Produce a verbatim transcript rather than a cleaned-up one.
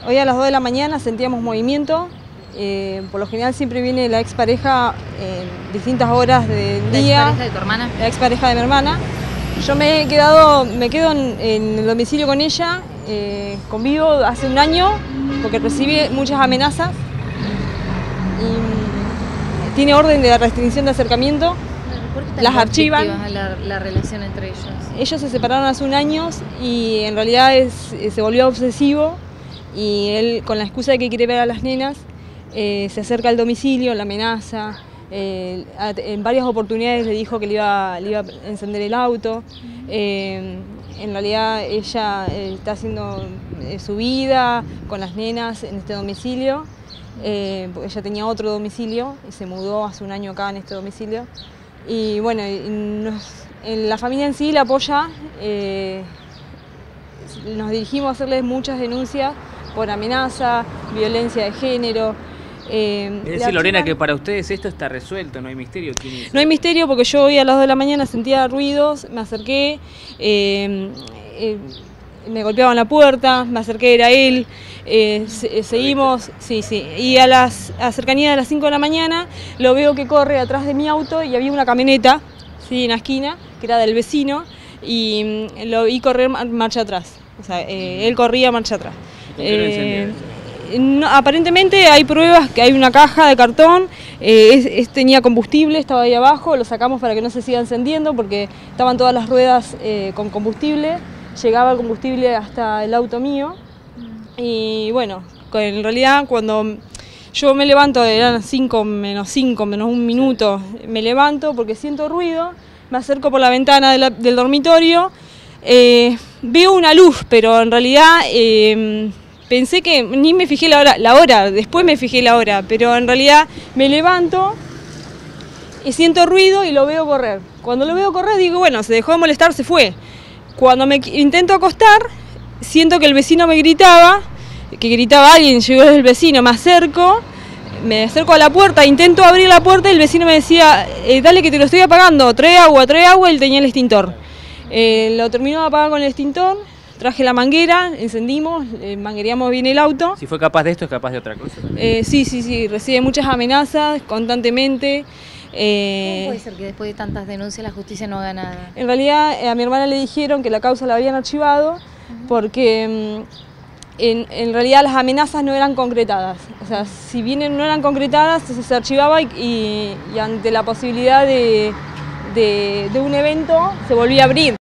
Hoy a las dos de la mañana sentíamos movimiento. Eh, por lo general siempre viene la expareja en distintas horas del día. ¿La expareja de tu hermana? La expareja de mi hermana. Yo me he quedado, me quedo en, en el domicilio con ella, eh, convivo hace un año porque recibe muchas amenazas y tiene orden de restricción de acercamiento. ¿Por qué tan las archivan. La, la relación entre ellos? Ellos se separaron hace un año y en realidad es, se volvió obsesivo y él, con la excusa de que quiere ver a las nenas, eh, se acerca al domicilio, la amenaza. Eh, en varias oportunidades le dijo que le iba, le iba a encender el auto. Eh, en realidad ella eh, está haciendo eh, su vida con las nenas en este domicilio, eh, porque ella tenía otro domicilio y se mudó hace un año acá en este domicilio. Y bueno, y nos, en la familia en sí la apoya, eh, nos dirigimos a hacerles muchas denuncias por amenaza, violencia de género. Eh, es decir, Lorena, que para ustedes esto está resuelto, no hay misterio. ¿Quién es? No hay misterio porque yo hoy a las dos de la mañana sentía ruidos, me acerqué, eh, eh, me golpeaban la puerta, me acerqué, era él, eh, se, seguimos, sí, sí, y a las a cercanía de las cinco de la mañana lo veo que corre atrás de mi auto y había una camioneta, sí, en la esquina, que era del vecino, y lo vi correr marcha atrás, o sea, eh, él corría marcha atrás. Eh, No, aparentemente hay pruebas que hay una caja de cartón, eh, es, es, tenía combustible, estaba ahí abajo, lo sacamos para que no se siga encendiendo porque estaban todas las ruedas eh, con combustible, llegaba el combustible hasta el auto mío y bueno, en realidad cuando yo me levanto, eran cinco menos cinco, menos un minuto, me levanto porque siento ruido, me acerco por la ventana de la, del dormitorio, eh, veo una luz, pero en realidad eh, pensé que ni me fijé la hora, la hora, después me fijé la hora, pero en realidad me levanto y siento ruido y lo veo correr. Cuando lo veo correr digo, bueno, se dejó de molestar, se fue. Cuando me intento acostar, siento que el vecino me gritaba, que gritaba alguien, llegó el vecino, me acerco, me acerco a la puerta, intento abrir la puerta y el vecino me decía, eh, dale que te lo estoy apagando, trae agua, trae agua, y él tenía el extintor. Eh, lo terminó de apagar con el extintor. Traje la manguera, encendimos, eh, manguereamos bien el auto. Si fue capaz de esto, es capaz de otra cosa. Eh, sí, sí, sí, recibe muchas amenazas constantemente. Eh, ¿Cómo puede ser que después de tantas denuncias la justicia no haga nada? En realidad eh, a mi hermana le dijeron que la causa la habían archivado uh-huh. porque mm, en, en realidad las amenazas no eran concretadas. O sea, si bien no eran concretadas, se, se archivaba y, y, y ante la posibilidad de, de, de un evento se volvía a abrir.